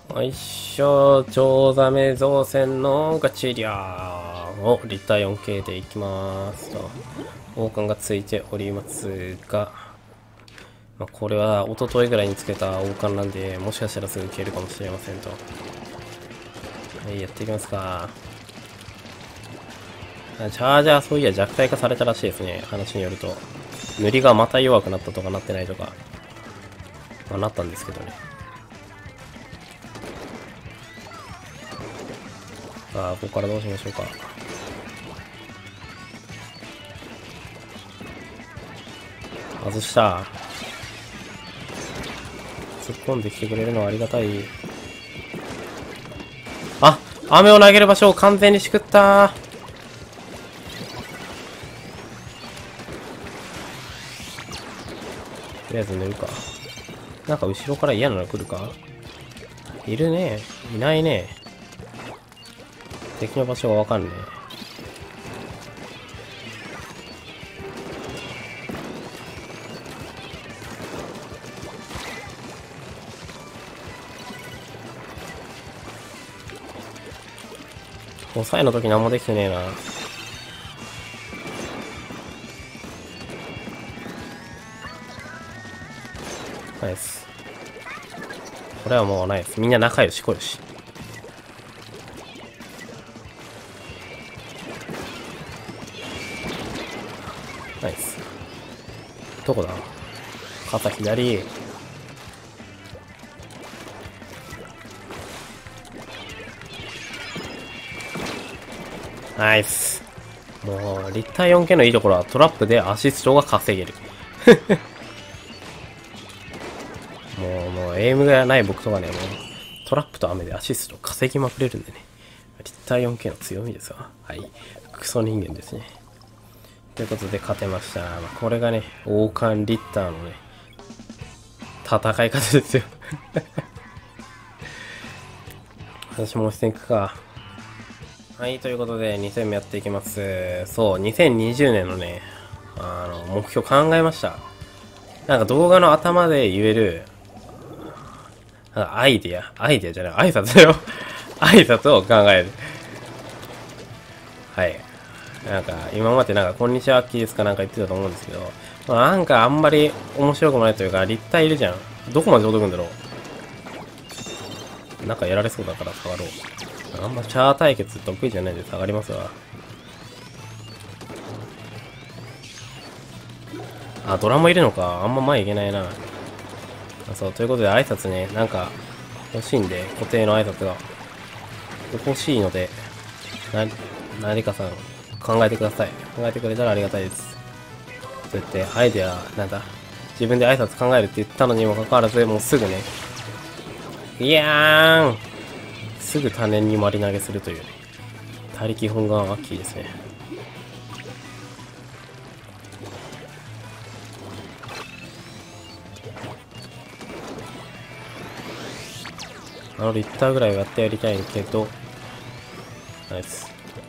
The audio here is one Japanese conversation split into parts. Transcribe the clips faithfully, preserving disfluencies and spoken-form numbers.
よいしょ、チョウザメ造船のガチリャーを立体 よんケー でいきますと。王冠がついておりますが、まあ、これは一昨日ぐらいにつけた王冠なんで、もしかしたらすぐ消えるかもしれませんと。はい、やっていきますか。チャージャー、そういや弱体化されたらしいですね。話によると。塗りがまた弱くなったとかなってないとか。まあ、なったんですけどね。さあ、ここからどうしましょうか。外した。突っ込んできてくれるのはありがたい。あ、雨を投げる場所を完全にしくったー。とりあえず塗るか。なんか後ろから嫌なの来るか。いるね。いないね。敵の場所がわかんねえ。抑えの時何もできてねえな。ナイス。これはもうナイス。みんな仲良しこよし。ナイス。どこだ？肩左。ナイス。もう、立体 よんケー のいいところはトラップでアシストが稼げる。もう、もう、エイムがない僕とかね、もう、トラップと雨でアシスト稼ぎまくれるんでね。立体 よんケー の強みですわ。はい。クソ人間ですね。ということで勝てました。まあ、これがね、王冠リッターのね、戦い方ですよ。私も押していくか。はい、ということでに戦目やっていきます。そう、にせんにじゅうねんのね、あの、目標考えました。なんか動画の頭で言える、なんかアイディア、アイディアじゃない、挨拶だよ。挨拶を考える。はい。なんか、今までなんか、こんにちは、アッキーですかなんか言ってたと思うんですけど、まあ、なんかあんまり面白くもないというか、立体いるじゃん。どこまで届くんだろう。なんかやられそうだから下がろう。あんまチャー対決得意じゃないんで下がりますわ。あ、ドラもいるのか。あんま前いけないな。あ、そう、ということで挨拶ね、なんか欲しいんで、固定の挨拶が欲しいので、な、何かさん考えてください。考えてくれたらありがたいです。そうやってアイデア、なんだ、自分で挨拶考えるって言ったのにもかかわらず、もうすぐね、いやーんすぐ種に丸投げするというね。他力本願アッキーですね。あのリッターぐらいはやってやりたいけど、ナイス。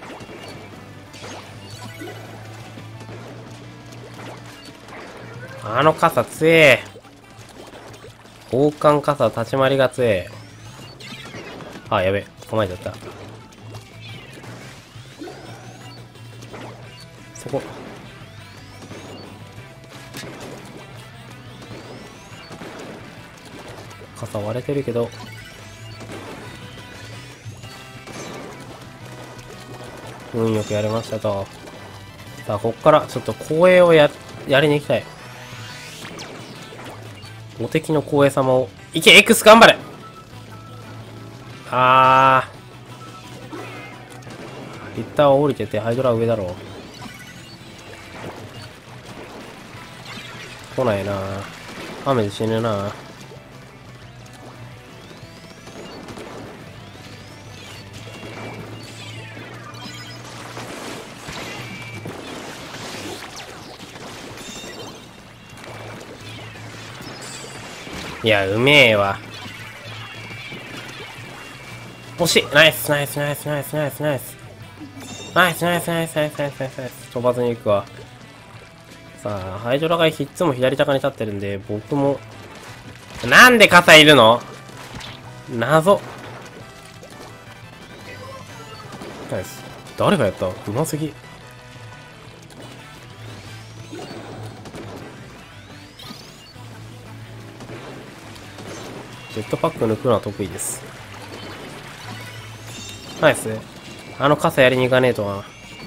あの傘強え。王冠傘立ち回りが強え。あ、やべ。構えちゃった。そこ。傘割れてるけど。運よくやれましたと。さあ、こっからちょっと光栄をや、やりに行きたい。お敵の光栄様を。いけ !X 頑張れあー。リッターは降りてて、ハイドラは上だろう。来ないな。雨で死ぬな。いや、うめえわ。惜しいナイスナイスナイスナイスナイスナイスナイスナイスナイスナイスナイスナイスナイス飛ばずに行くわ。さあ、ハイドラがいつも左高に立ってるんで、僕も、なんで傘いるの謎。ナイス。誰がやった？うますぎ。ジェットパック抜くのは得意です。ナイス。あの傘やりに行かねえとな。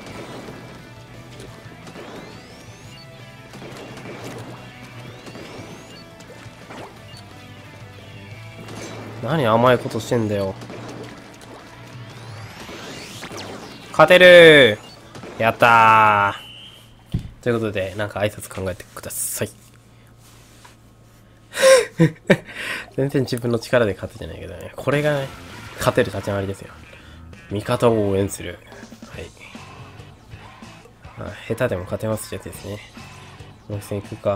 何甘いことしてんだよ。勝てるー。やったー。ということで、なんか挨拶考えてください。全然自分の力で勝ててないけどね。これがね、勝てる立ち回りですよ。味方を応援する。はい。あ、下手でも勝てますってやつですね。もう一戦行くか。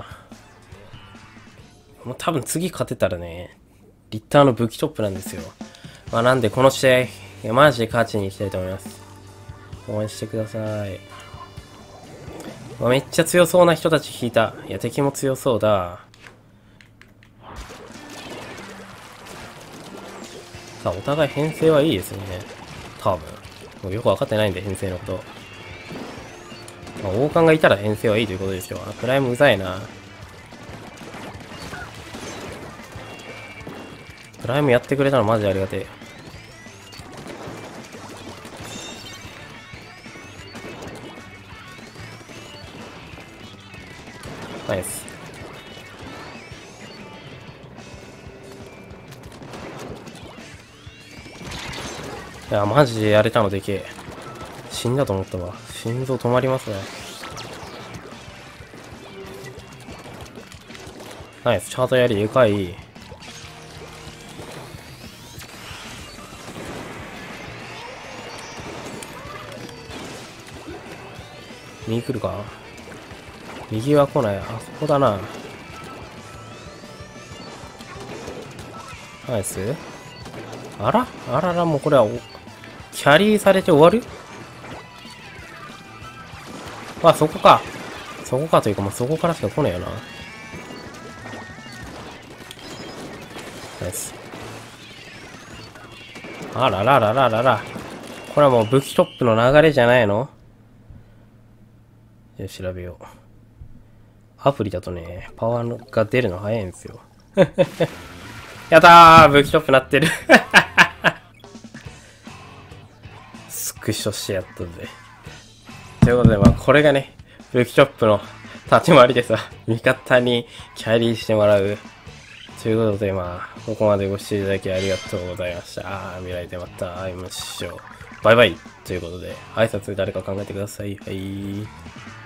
もう多分次勝てたらね、リッターの武器トップなんですよ。まあなんでこの試合、いやマジで勝ちに行きたいと思います。応援してください。まあ、めっちゃ強そうな人たち引いた。いや、敵も強そうだ。さあ、お互い編成はいいですね。多分。もうよくわかってないんで、編成のこと。まあ、王冠がいたら編成はいいということですよ。プライムうざいな。プライムやってくれたのマジでありがてえ。ナイス。いや、マジでやれたのでけえ。死んだと思ったわ。心臓止まりますね。ナイス。チャートやりでかい。右来るか？右は来ない。あそこだな。ナイス。あらあらら、もうこれはお、キャリーされて終わる？あ、そこか。そこかというか、もうそこからしか来ねえよな。ナイス。あらららららら。これはもう武器トップの流れじゃないの？よし、調べよう。アプリだとね、パワーが出るの早いんですよ。やったー、武器トップなってる。スクショしてやったぜ。ということで、まあ、これがね、武器トップの立ち回りでさ、味方にキャリーしてもらう。ということで、まあ、ここまでご視聴いただきありがとうございました。未来でまた会いましょう。バイバイということで、挨拶誰か考えてください。はい。